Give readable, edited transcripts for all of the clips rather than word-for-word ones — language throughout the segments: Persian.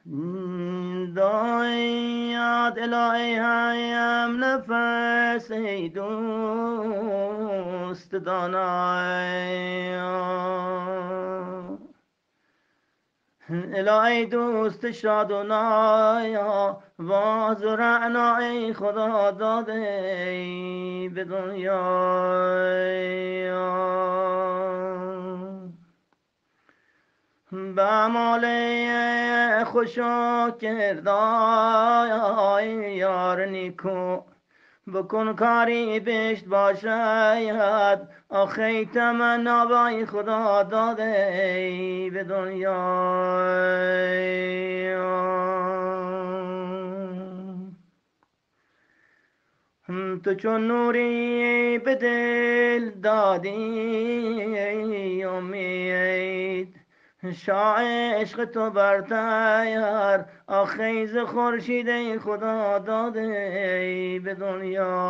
داید الهی هایم نفس ای دوست دانای الهی دوست شادونایا باز و رعنای خدا داده ای به دنیا به اعمال خوشا کردای یار نیکو بکن کاری بشت باشد آخی تمنابای خدا داده ای به دنیا تو چون نوری به دل دادی امید شاه عشق تو برتر آخیز خورشید خدا داده ای به دنیا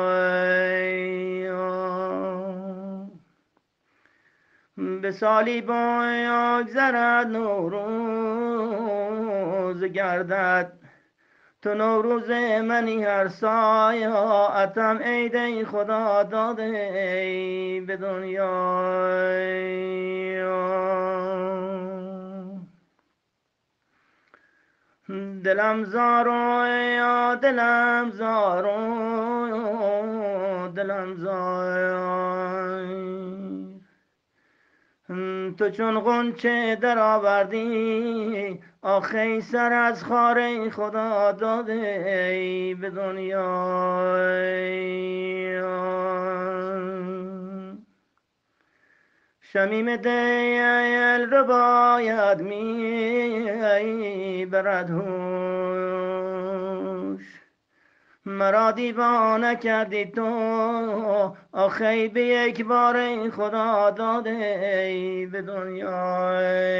به سالی بگذرد نوروز گردد تو نوروز منی هر ساعتم عید خدا داده ای به دنیا دلم زارو یا دلم زارو دلم زار تو چون غنچه در آوردی آخی سر از خاره خدا داده ای به دنیا شمیم دل رو باید می برد هوش مرا دیوانه کردی تو آخی به یک بار خدا داده ای به دنیا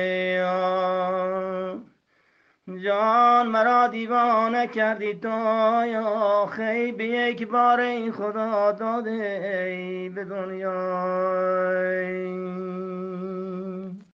جان مرا دیوانه کردی تو آخی به یک بار خدا داده ای به دنیا